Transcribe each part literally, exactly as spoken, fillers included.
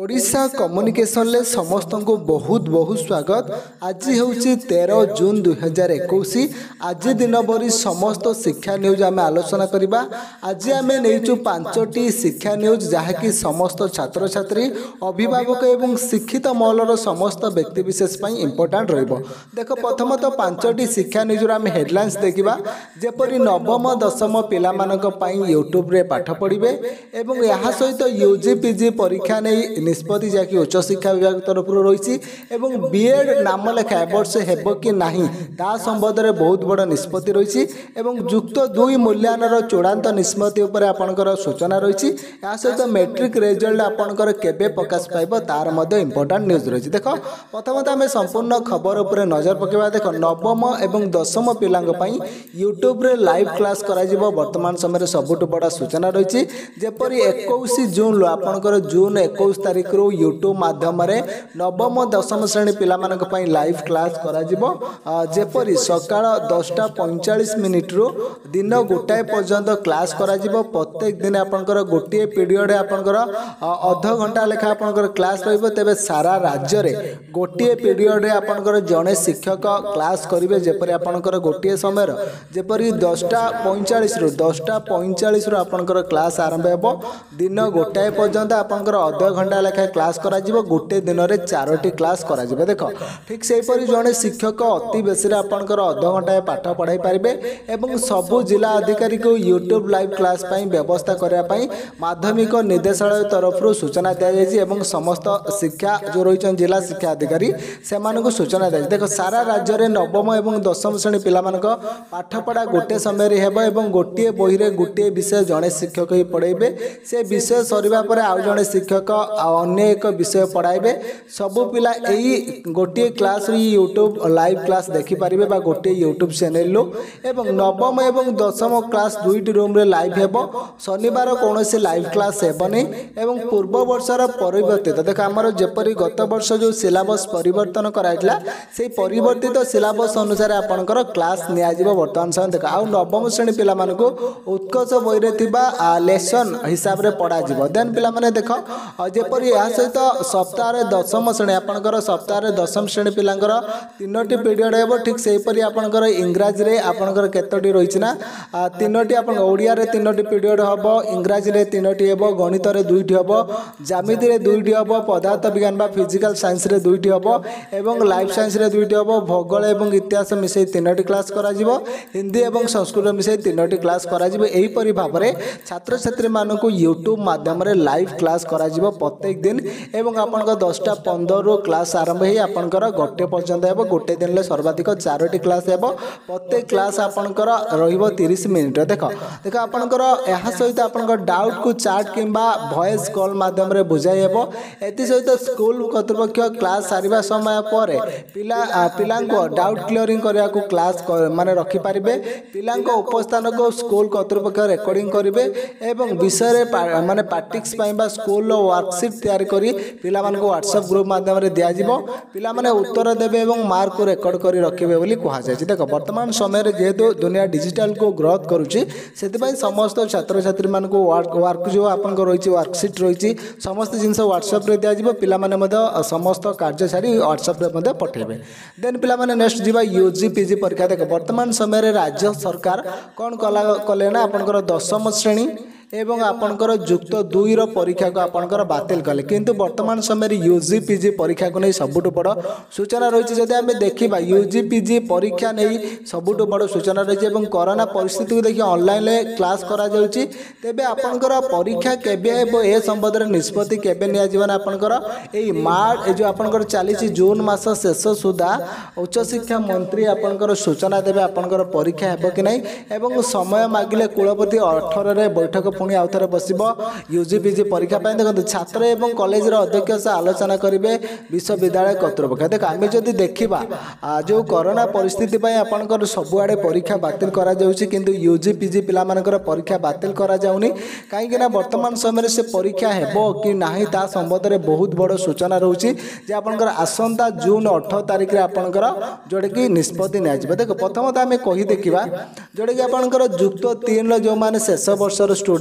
Odisha communication ले समस्त को बहुत बहुत स्वागत। आज हूँ तेरह जून दुई हजार इक्कीस। आज दिन भरी समस्त शिक्षा न्यूज आम आलोचना करवा। आज आम नहीं पांचटी शिक्षा न्यूज जहाँकि समस्त छात्र छात्री अभिभावक एवं शिक्षित महलर समस्त व्यक्तिविशेष इम्पोर्टाट रख। प्रथमतः पांचटी शिक्षा न्यूज आम हेडलाइंस देखा जेपरी नवम दशम पाई यूट्यूब रे पाठ पढ़े और यह सहित यूजी पीजी परीक्षा नहीं निष्पत्ति जहाँकि उच्च शिक्षा विभाग तरफ रही बीएड नाम लेखा एवर्ष हेब कि नहीं ता संबंध में बहुत बड़ निष्पत्ति रही जुक्त दुई मूल्यांकन चूड़ांत निष्पत्ति उपर आपंकर सूचना रही। या सहित मैट्रिक रिजल्ट आपंकर केबे प्रकाश पाइब तार मध्य इंपोर्टाट न्यूज रही। देख प्रथमतः आम संपूर्ण खबर उपर नजर पकेबा। देख नवम एवं दशम पिलांई यूट्यूब रे लाइव क्लास करा वर्तमान समय सबुठ बड़ा सूचना रही। जेपरी इक्कीस जून आपंकर जून इक्कीस तारीख रु यूट्यूब माध्यम नवम दशम श्रेणी पिला लाइव क्लास करा जेपरी सकाळ दसटा पैंचाश मिनिट रु दिन गोटाए पर्यंत क्लास करा प्रत्येक दिन आपंकर गोटे पीरियड आपंकर अध घंटा लेखा आपंकर क्लास रहिबो। तेबे सारा राज्य रे गोटे पीरियड रे आपंकर जड़े शिक्षक क्लास करेंगे जेपरी आपंकर गोटे समय जेपरी दसटा पैंचाश रु दसटा पैंचाश रु आपंकर क्लास आरंभ हेबो। दिन गोटाए पर्यंत आपंकर अध घंटा लेखा क्लास करा जिवो। गोटे दिन रे चारोटी क्लास करा जिवो। देख ठीक से परि जड़े शिक्षक अति बेसी आपंकर अध घंटा पाठ पढ़ाई पारिबे एवं सबु जिला अधिकारी को यूट्यूब लाइव क्लास पाई व्यवस्था करने पाई माध्यमिक निर्देशालय तरफ सूचना दी जाए। समस्त शिक्षा जो रही जिला शिक्षा अधिकारी से सूचना दी। देख सारा राज्य में नवम एवं दशम श्रेणी पिला पाठपढ़ा गोटे समय हेब गोटे बही रे गोटे विषय जड़े शिक्षक ही पढ़ेबे। से विषय सरिबा परे आउ जड़े शिक्षक अन्य एक विषय पढ़ाइबे। सबु पिला यही गोटे क्लास यूट्यूब लाइव क्लास देखिपारे बा गोटे यूट्यूब चैनल लो एवं नवम एवं दशम क्लास दुईटी रूम रे लाइव हेबो। शनिवार कौन से लाइव क्लास हेबनी एवं पूर्व वर्षर परिवर्तित देख आमर जेपरी गत वर्ष जो सिलेबस परिवर्तन कराइला से परिवर्तित सिलेबस अनुसार आपनकर क्लास निया जिवो। वर्तमान समय देख आ नवम श्रेणी पिला मानको उत्कर्ष बही रे थिबा लेसन हिसाब रे पढ़ा जिवो। देन पिला माने देख जेपरी या सहित सप्ताह दशम श्रेणी आपंकर सप्ताह दशम श्रेणी पिलांकर तीनोटी पीरियड हेबो। ठीक से परि आपंकर इंग्राजी रे आपंकर केतोटी रही ना तीनोटी आपन ओडिया रे तीनोटी पीरियड हेबो। इंग्राजी रे तीनोटी हेबो। गणित रे दुईटी हेबो। ज्यामिति रे दुईटी हेबो। पदार्थ विज्ञान बा फिजिकल साइंस रे दुईटी हेबो एवं लाइफ साइंस रे दुईटी हेबो। भूगोल एवं इतिहास मिसई तीनोटी क्लास करा जिवो। हिंदी एवं संस्कृत मिसई तीनोटी क्लास करा जिवो। एही परि भाबरे छात्र छात्री मानकु यूट्यूब माध्यम रे लाइव क्लास करा जिवो प्रत्येक दिन एवं आपनका दसटा पंद्रह रु क्लास आरंभ हे आपनकर गोटे पर्यंत हेबो। गोटे दिन ले सर्वाधिक चारोटी क्लास हेबो। प्रत्येक क्लास आपनकर रहिबो तीस मिनिट। देख देख आपनकर एहा सहित आपनकर डाउट को चैट किंबा वॉइस कॉल माध्यम रे बुझाई हेबो। एति सहित स्कूल कर्तृपक्ष क्लास सारिबा समय पर पिला पिलांको डाउट क्लियरिंग करिया को क्लास माने रखि पारिबे। पिलांको उपस्थान को स्कूल कर्तृपक्ष रेकॉर्डिंग करिवे एवं विषय रे माने प्रैक्टिस पाइबा स्कूल वर्कशीट तैयार करी पिला मान को व्हाट्सएप ग्रुप माध्यम रे दिया जिवो। पिला माने उत्तर देबे एवं मार्क को रेकॉर्ड करी रखिबे बोली कहा जाय। देख वर्तमान समय रे जेहेतु दुनिया डिजिटल को ग्रोथ करूची सेति समस्त छात्र छात्री मान को वर्क वर्क जो आपन को रही वर्कशीट रही समस्त जिनस व्हाट्सएप रे दिया जिवो। पिला माने मध्य समस्त कार्य छाड़ी व्हाट्सएप रे मध्य पठेबे। देन पिला माने नेक्स्ट जीवा यूजी पीजी परीक्षा। देख वर्तमान समय रे राज्य सरकार कौन कला कले ना आपनकर दशम श्रेणी एवं आपनकर जुक्त दुई रो परीक्षा को आपनकर बातिल कले किंतु वर्तमान समय यूजी पीजी परीक्षा को नहीं सबुठ बड़ सूचना रही। जदि आम देखा यूजी पीजी परीक्षा नहीं सबुठ बड़ सूचना रही कोरोना परिस्थिति को देखिए ऑनलाइन क्लास करा जाउची। तेबे आपनकर परीक्षा केबे हेबो ए संबंध में निष्पत्ति केबे निया जीवन आपनकर एई मार्च जो आपनकर चालीस जून मास शेष सुधा उच्च शिक्षा मंत्री आपनकर सूचना देबे आपनकर परीक्षा हेबो कि नहीं एवं समय मागिले कुलपति अठारह रे बैठक पुणी आउ थे बस यूजी पीजी परीक्षा देखो छात्र एवं कॉलेज अध्यक्ष से आलोचना करेंगे विश्वविद्यालय कर्तृपक्ष। देख आम जदि देखा जो कोरोना परिस्थिति आपंकर सबुआड़े परीक्षा बातिल करा जाउछि किंतु यूजी पीजी पिला मानकर परीक्षा बातिल करा जाउनी कहीं वर्तमान समय से परीक्षा हेबो कि नाही ता संबंध में बहुत बड़ सूचना रोचे जे आपंकर आसंता जून अठारह तारिख रे आपंकर जोड़े कि निष्पत्ति नि देख प्रथमतः आम कही देखा जोड़े कि आपंकर जुक्त तीन जो माने शेष वर्षर स्टूडेंट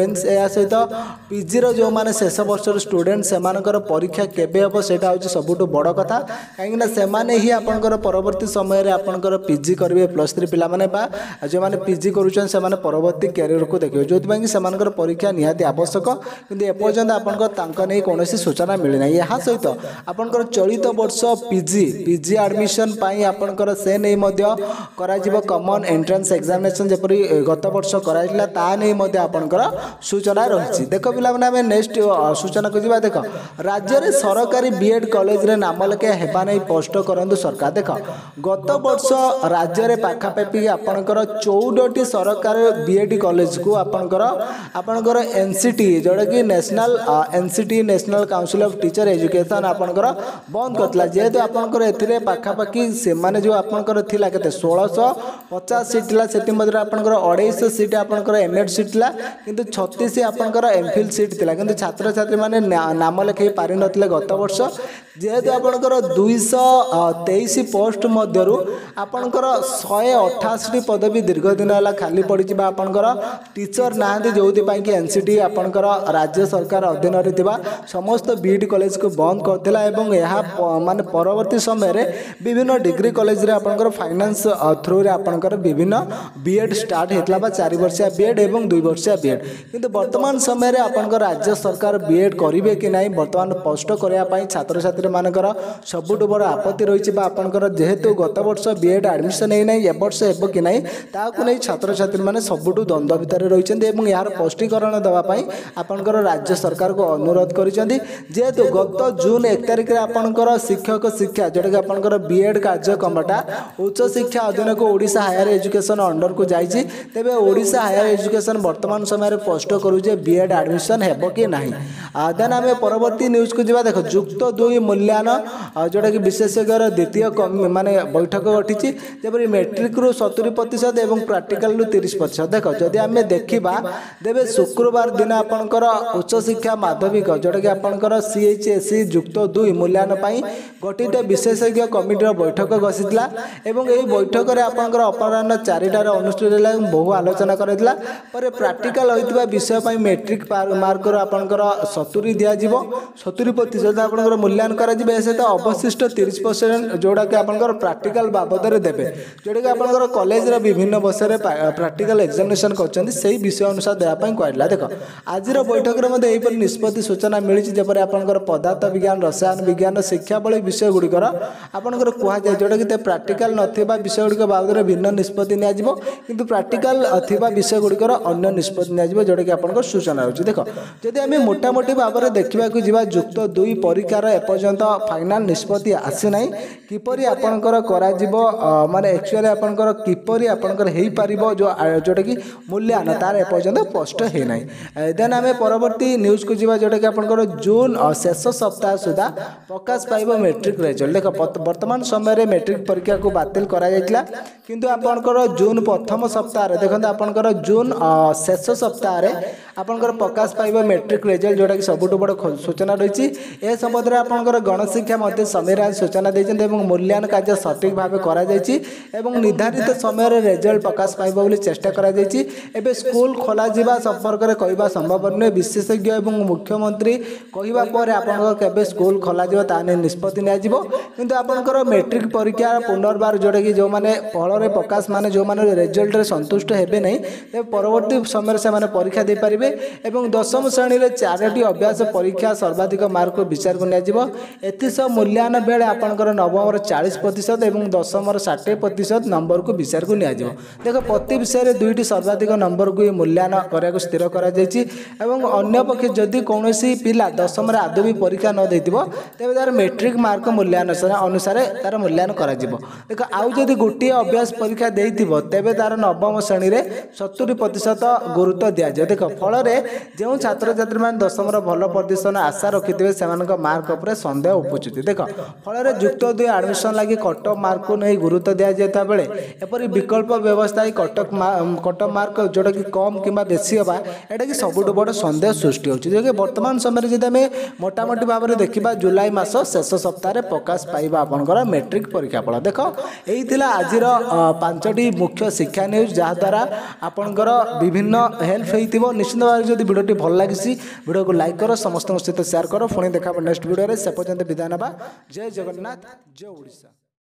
स्टूडेंट्स या सहित पीजी रो जो माने शेष वर्षर स्टूडेंट सेमानकर परीक्षा केबे हबो सेटा होची सबुठु बड़ कथा काहेकि ना सेमाने ही आपनकर परवर्ती समय रे आपनकर पीजी करबे प्लस थ्री पिला माने बा जो माने पीजी करूछन सेमाने परवर्ती कैरियर को देखियो जोति बाकी सेमानकर परीक्षा निहाती आवश्यक किंतु ए पर्यंत आपनकर तांका नै कोनोसी सूचना मिली नै यहा सहित आपनकर चलित वर्ष पीजी पीजी एडमिशन पाई आपनकर से नै मध्य करा जिवो कॉमन एंट्रेंस एग्जामिनेशन जेपरि गत वर्ष कराइला ता नै मध्य आपनकर सूचना रहिछि देखो पिला माने हमें नेक्स्ट सूचना को जिबा देखो राज्य रे सरकारी बीएड कॉलेज रे नाम लेके हेबा नै पोस्ट करंदु सरकार देखो गत वर्ष राज्य रे पाखा पेपी आपनकर चौदह टी सरकारी बीएड कॉलेज को आपनकर आपनकर एनसीटी जोड़ा कि national NCT national council of teacher education आपनकर बंद करतला जेहेतु आपनकर एथिरे पाखा पाखी से माने जो आपनकर थिला केते सोलह सौ पचास सीट ला सेति मधुर आपनकर अढ़ाई सौ सीट आपनकर एमएड सीट ला किंतु छत्तीस आपनकर एमफिल सीट थिला किंतु छात्र छात्री माने नाम लेखै पारि नथिले गत वर्ष जेहेतु आपनकर दुई सौ तेईस पोस्ट मध्यरु आपनकर सौ अठासी पदवी दीर्घ दिन है खाली पड़ी आपनकर टीचर नांदी जोथि पाई कि एनसीटी आपनकर राज्य सरकार अधीन रे थिबा समस्त बीएड कॉलेज को बंद करथिला एवं यहा माने परवर्ती समय रे विभिन्न डिग्री कॉलेज रे आपनकर फाइनेंस थ्रू रे आपनकर विभिन्न बीएड स्टार्ट हेतला बा चार वर्षिया बीएड एवं दुई वर्षिया बीएड किंतु वर्तमान समय रे आपनकर राज्य सरकार बीएड करिवे कि नाही वर्तमान पोस्ट करया पाई छात्र छात्री मानकर सबुठ बड़ आपत्ति रही आपनकर जेहेतु गत वर्ष बीएड एडमिशन है ए वर्ष हेब कि नहीं ताकू नहीं छात्र छात्री मैंने सबुठ द्वंद्व भितर रही यार स्पष्टीकरण देवाई आपनकर राज्य सरकार को अनुरोध करिसेंती जेहेतु गत जून एक तारिख रे आपनकर शिक्षक शिक्षा जोटा कि आपनकर बीएड कार्यक्रमटा उच्च शिक्षा अधीन को ओडिशा हायर एजुकेशन अंडर को जाइए तेबे ओडिशा हायर एजुकेशन वर्तमान समय पोस्ट करूजे बीएड एडमिशन हेब कि नहीं देन आम परवर्ती न्यूज को जा देख जुक्त दुई मूल्यायन जोटा कि विशेषज्ञ द्वितीय माने बैठक घटी जबरी मेट्रिक रु सत्तरी प्रतिशत एवं प्राक्टिकल रु तीस प्रतिशत देख जदि आम देखा तेरे शुक्रवार दिन आपनकर उच्च शिक्षा माध्यमिक जोटा कि आपनकर सीएचएससी जुक्त दुई मूल्यायन गठित विशेषज्ञ कमिटी बैठक घसीला एवं यही बैठक में आपनकर अपराह्न चारिटार अनुष्ठित बहु आलोचना कराइला पर प्राक्टिकल होइतिबा विषय पई मेट्रिक मार्क आपनकर सत्तरी दिया जिवो सत्तरी प्रतिशत आपनकर मूल्यांकन करा जिबे से तो अवशिष्ट तीस परसेंट जोड़ा कि आपनकर प्राक्टिकल बाबद रे देबे जोड़ा कि आपनकर कॉलेज रे विभिन्न वर्ष रे प्राक्टिकल एग्जामिनेशन करछन्ती सही विषय अनुसार देया पई कहला देखो आज रो बैठक रे मध्ये एही पर निष्पत्ति सूचना मिली छि जेपर आपनकर पदार्थ विज्ञान रसायन विज्ञान शिक्षा बळी विषय गुडी कर आपनकर कुहा जाय जोड़ा कि ते प्राक्टिकल नथिबा विषय गुडी बाबद रे भिन्न निष्पत्ति निया जिवो किंतु प्राक्टिकल थिबा विषय गुडी कर अन्य निष्पत्ति निया जिवो जोड़ा कि आपनकर सूचना रहछि देखो जदि आमे मोटा मोटी बाबरे देखिबा को जिबा जुक्त दुई परीक्षार एपर्यंत फाइनाल निष्पत्ति आसी ना किपरि आपनकर करा जिवो माने एक्चुअली आपनकर किपरि आपनकर हेई पारिबो जो जोटा कि मूल्यांकन तार एपर्यंत स्पष्ट हे ना देन आमे परवर्ती न्यूज को जिबा जोटा कि आपनकर जून शेष सप्ताह सुधा प्रकाश पाइबो मेट्रिक रिजल्ट देखो वर्तमान समय रे मेट्रिक परीक्षा को बातिल करा जायतिला किंतु आपनकर जून प्रथम सप्ताह रे देखंत आपनकर जून शेष सप्ताह रे आपनकर प्रकाश पाइबो मेट्रिक रिजल्ट जोटा कि सबुठ बड़ सूचना रही ए संबंध में आपनकर गणशिक्षा मध्य समीराज सूचना देछन्ते एवं मूल्यांकन कार्य सठिक भाव करा जायछि एवं निर्धारित समय रे रिजल्ट प्रकाश पाइबो बोली चेष्टा करा जायछि एबे स्कूल खोला जिबा संपर्क रे कहबा संभव नै विशेषज्ञ एवं मुख्यमंत्री कहबा पर आपनकर केबे स्कूल खोला जिबो ताने निष्पत्ति निया जिवो किंतु आपनकर मेट्रिक परीक्षा पुनर्बार जोटा कि जो माने फल रे प्रकाश माने जो माने रिजल्ट रे संतुष्ट हेबे नै ते परवर्ती समय से माने परीक्षा दे पारिबे एवं दशम श्रेणी रे चारोटी अभ्यास परीक्षा सर्वाधिक मार्क विचार को निया एतिश मूल्यांकन बेले आपनकर नवम चालीस प्रतिशत एवं दशम षाठी प्रतिशत नंबर को विचार को निया देख प्रति विषय दुईटी सर्वाधिक नंबर को मूल्यांकन करा स्थिर करा एवं अन्य पक्ष जदि कौन पिला दशम आदौ भी परीक्षा न देथिबो तेबे तार मेट्रिक मार्क मूल्यांकन अनुसार तार मूल्यांकन करा जिवो देख आउ जदि गोटे अभ्यास परीक्षा देथिबो तेबे तार नवम श्रेणी रे सत्तरी प्रतिशत गुरुत्व दिया जाय देख फल जो छात्र छात्री मान दशम भल प्रदर्शन आशा रखिथे से मार्क उपर सन्देह उपजुति देख फल जुक्त दुई एडमिशन लगी कटअफ मार्क को नहीं गुरुत्व दि जाता बेले एपरी विकल्प व्यवस्था कटक कटअफ मार्क जोटा कि कम कि बेसी हवा एटा कि सबुठ बड़ सन्देह सृष्टि होगी वर्तमान समय जब आम मोटामोटी भाव में देखा जुलाई मास शेष सप्ताह प्रकाश पाइबा आपनकर मेट्रिक परीक्षा फल देख यही आज पांचटी मुख्य शिक्षा न्यूज जहाद्वारा आपनकर विभिन्न हेल्प हो निश्चित निश्चित भाव जब भिडियोटी भल लगी भिडियो को लाइक कर समस्त सहित शेयर कर पुणी देखा नेक्स्ट भिडियो से पर्यंत विदाय ना। जय जगन्नाथ जय ओडिशा।